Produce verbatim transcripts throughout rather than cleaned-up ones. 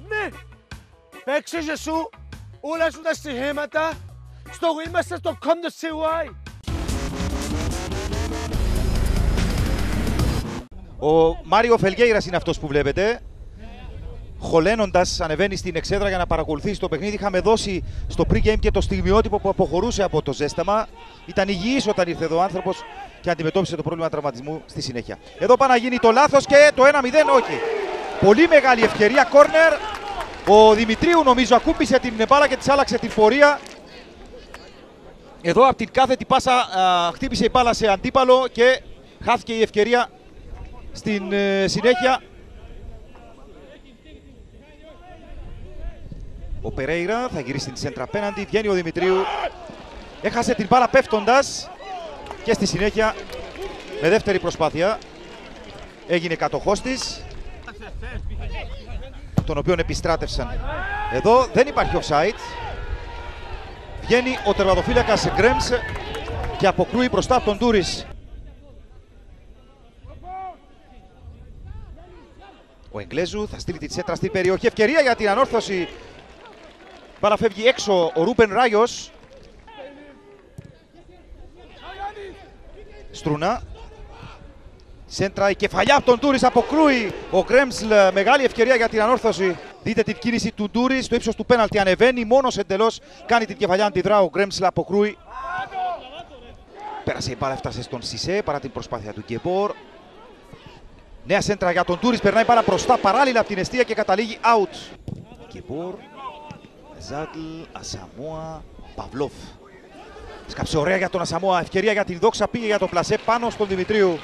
Ναι! Παίξε και σου όλα σου τα στοιχήματα στο είμαστε στο κόμμα σι γουάι. Ο Μάριο Φελγέιρας είναι αυτός που βλέπετε. Χωλένοντας ανεβαίνει στην εξέδρα για να παρακολουθήσει το παιχνίδι. Είχαμε δώσει στο pre-game και το στιγμιότυπο που αποχωρούσε από το ζέσταμα. Ήταν υγιής όταν ήρθε εδώ ο άνθρωπος και αντιμετώπισε το πρόβλημα τραυματισμού στη συνέχεια. Εδώ πάει να γίνει το λάθος και το ένα μηδέν όχι. Πολύ μεγάλη ευκαιρία, κόρνερ. Ο Δημητρίου νομίζω ακούμπησε την μπάλα και της άλλαξε την πορεία. Εδώ από την κάθετη πάσα α, χτύπησε η μπάλα σε αντίπαλο και χάθηκε η ευκαιρία στην ε, συνέχεια. Ο Περέιρα θα γυρίσει την σέντρα απέναντι, βγαίνει ο Δημητρίου. Έχασε την μπάλα πέφτοντας και στη συνέχεια με δεύτερη προσπάθεια έγινε κατοχός της, τον οποίον επιστράτευσαν. Εδώ δεν υπάρχει offside. Βγαίνει ο τερματοφύλακας Γκρέμς και αποκρούει μπροστά από τον Τούρις. Ο Εγγλέζου θα στείλει τη σέντρα στην περιοχή. Ευκαιρία για την ανόρθωση. Μπάλα φεύγει έξω ο Ρούπεν Ράγιος. Στρούνα. Σέντρα, η κεφαλιά από τον Τούρις, αποκρούει ο Γκρέμσλ. Μεγάλη ευκαιρία για την ανόρθωση. Δείτε την κίνηση του Τούρις στο ύψος του πέναλτι. Ανεβαίνει μόνος εντελώς. Κάνει την κεφαλιά, αντιδρά ο Γκρέμσλ, αποκρούει. Πέρασε η μπάλα, έφτασε στον Σισέ παρά την προσπάθεια του Γκεμπόρ. Νέα σέντρα για τον Τούρις. Περνάει μπάλα μπροστά παράλληλα από την εστία και καταλήγει out. Γκεμπόρ. Ζάτλ, Ασαμόα, Παυλόφ. Σκάψε ωραία για τον Ασαμόα. Ευκαιρία για την δόξα, πήγε για το πλασέ πάνω στον Δημητρίου.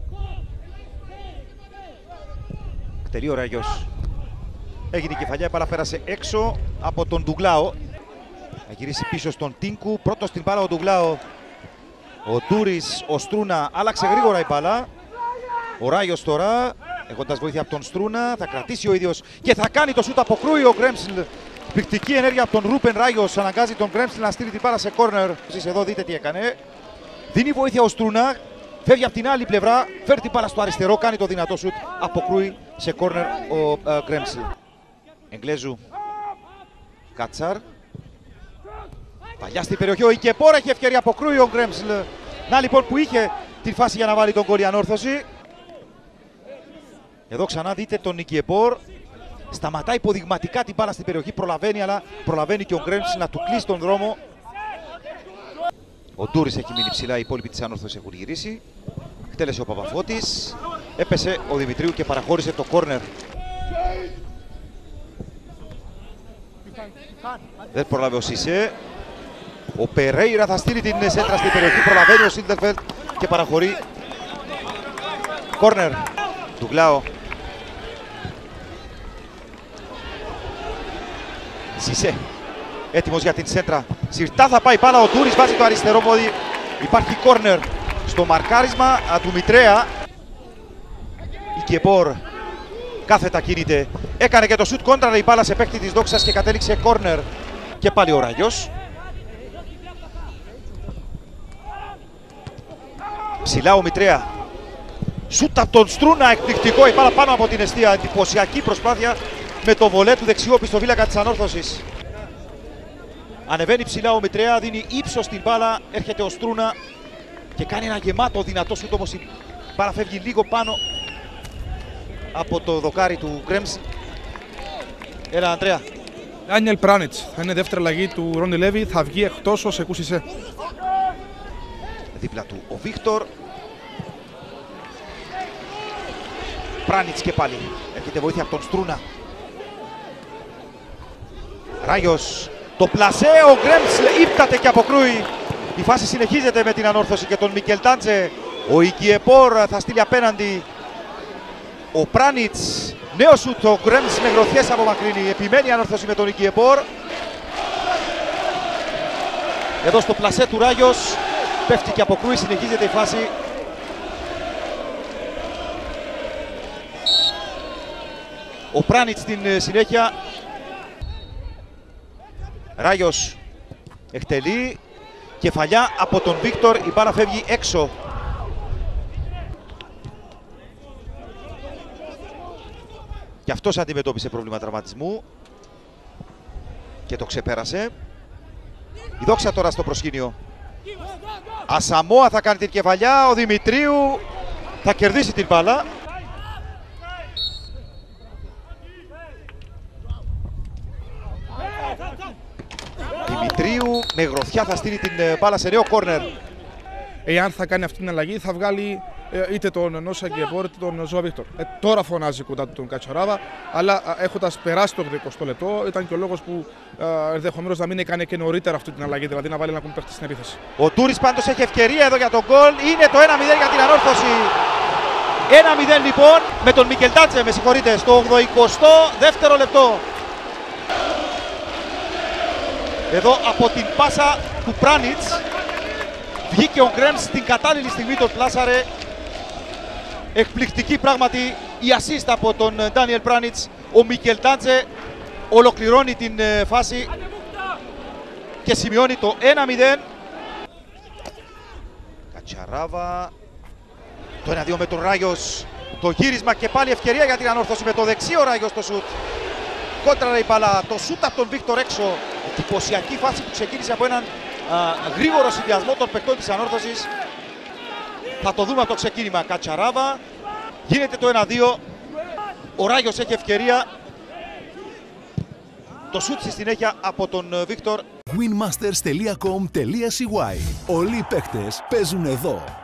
Κτελεί ο Ράγιος. Έγινε η κεφαλιά, η μπάλα πέρασε έξω από τον Ντουγκλάο. Θα γυρίσει πίσω στον Τίνκου. Πρώτος στην μπάλα ο Ντουγκλάο. Ο Τούρις, ο Στρούνα, άλλαξε γρήγορα η μπάλα. Ο Ράγιος τώρα, έχοντας βοήθεια από τον Στρούνα, θα κρατήσει ο ίδιος και θα κάνει το σούτ, αποκρούει ο Γκρέμσλ. Πηκτική ενέργεια από τον Ρούπεν Ράγιος, αναγκάζει τον Γκρέμσλ να στείλει την μπάλα σε κόρνερ. Εσείς εδώ δείτε τι έκανε. Δίνει βοήθεια ο Στρούνα, φεύγει από την άλλη πλευρά, φέρει την μπάλα στο αριστερό, κάνει το δυνατό σούτ, αποκρούει σε κόρνερ ο Γκρέμσλ. Εγγλέζου, Κάτσαρ. Παλιά στην περιοχή, ο Ικεπόρ έχει ευκαιρία, αποκρούει ο Γκρέμσλ. Να λοιπόν που είχε την φάση για να βάλει τον γκολ η ανόρθωση. Εδώ ξανά δείτε τον Ικεπόρ. Σταματάει υποδειγματικά την μπάλα στην περιοχή, προλαβαίνει, αλλά προλαβαίνει και ο Γκρέμς να του κλείσει τον δρόμο. Ο Ντούρις έχει μείνει ψηλά, οι υπόλοιποι της ανόρθωσης έχουν γυρίσει. Εκτέλεσε ο Παπαφώτης, έπεσε ο Δημητρίου και παραχώρησε το κόρνερ. Δεν προλάβει ο Σισέ. Ο Περέιρα θα στείλει την σέντρα στην περιοχή, προλαβαίνει ο Σίλτερφελτ και παραχωρεί. Κόρνερ του Γκλάο. Σισέ, έτοιμος για την σέντρα. Σιρτά θα πάει μπάλα, ο Τούρις βάζει το αριστερό πόδι. Υπάρχει κόρνερ στο μαρκάρισμα του Μητρέα. Η Κεμπόρ κάθετα κινείται. Έκανε και το σουτ κόντρα η μπάλα σε παίκτη της Δόξας και κατέληξε κόρνερ. Και πάλι ο Ράγιος. Ψηλά ο Μητρέα. Σουτ από τον Στρούνα, εκπληκτικό. Η μπάλα πάνω από την εστία. Εντυπωσιακή προσπάθεια με το βολέ του δεξιού πιστοβίλακα της ανόρθωσης. Ανεβαίνει ψηλά ο Μητρέα, δίνει ύψος στην μπάλα. Έρχεται ο Στρούνα και κάνει ένα γεμάτο δυνατό σουτ, όμως η μπάλα φεύγει λίγο πάνω από το δοκάρι του Γκρέμς. Έλα, Αντρέα. Ντάνιελ Πράνιτς θα είναι δεύτερη αλλαγή του Ρόνι Λέβι, θα βγει εκτός ο Σεκού Σισέ. Δίπλα του ο Βίκτορ. Πράνιτς και πάλι. Έρχεται βοήθεια από τον Στρούνα. Ράγιος. Το πλασέ, ο Γκρέμς ύπταται και αποκρούει. Η φάση συνεχίζεται με την ανόρθωση και τον Μικελτάντζε. Ο Ικιεπόρ θα στείλει απέναντι. Ο Πράνιτς. Νέο σουτ, ο Γκρέμς με γροθιές απομακρύνει. Επιμένει η ανόρθωση με τον Ικιεπόρ. Εδώ στο πλασέ του Ράγιος. Πέφτει και αποκρούει, συνεχίζεται η φάση. Ο Πράνιτς στην συνέχεια. Ράγιος εκτελεί. Κεφαλιά από τον Βίκτορ. Η μπάλα φεύγει έξω. Και αυτός αντιμετώπισε πρόβλημα τραυματισμού και το ξεπέρασε. Η Δόξα τώρα στο προσκήνιο. Ασαμόα θα κάνει την κεφαλιά, ο Δημητρίου θα κερδίσει την μπάλα. Δημητρίου με γροθιά θα στείλει την μπάλα σε νέο κόρνερ. Εάν θα κάνει αυτή την αλλαγή, θα βγάλει ε, είτε τον Νόσα Γκεμπόρ είτε τον Ζωά Βίκτορ. Ε, τώρα φωνάζει κοντά του τον Κατσαράβα, αλλά έχοντας περάσει το εικοστό λεπτό, ήταν και ο λόγος που ε, ενδεχομένως να μην έκανε και νωρίτερα αυτή την αλλαγή, δηλαδή να βάλει ένα ακόμη παίχτη στην επίθεση. Ο Τούρις πάντως έχει ευκαιρία εδώ για τον γκολ. Είναι το ένα μηδέν για την ανόρθωση. ένα μηδέν λοιπόν με τον Μικελτάτσε, με συγχωρείτε, στο ογδοηκοστό δεύτερο λεπτό. Εδώ από την πάσα του Πράνιτς βγήκε ο Γκρέμς στην κατάλληλη στιγμή, τον πλάσαρε. Εκπληκτική πράγματι η assist από τον Ντάνιελ Πράνιτς. Ο Μικελτάτσε ολοκληρώνει την φάση και σημειώνει το ένα μηδέν. Κατσαράβα. Το ένα δύο με τον Ράγιος. Το γύρισμα και πάλι ευκαιρία για την ανόρθωση με το δεξί ο Ράγιος το σουτ. Κόντρα η μπάλα, το σούτ από τον Βίκτορ έξω. Εντυπωσιακή φάση που ξεκίνησε από έναν α, γρήγορο συνδυασμό των παικτών της ανόρθωσης. Θα το δούμε από το ξεκίνημα. Κατσαράβα, γίνεται το ένα δύο. Ο Ράγιος έχει ευκαιρία. Το σούτ στη συνέχεια από τον Βίκτορ. winmasters τελεία com τελεία σι γουάι. Όλοι οι παίκτες παίζουν εδώ.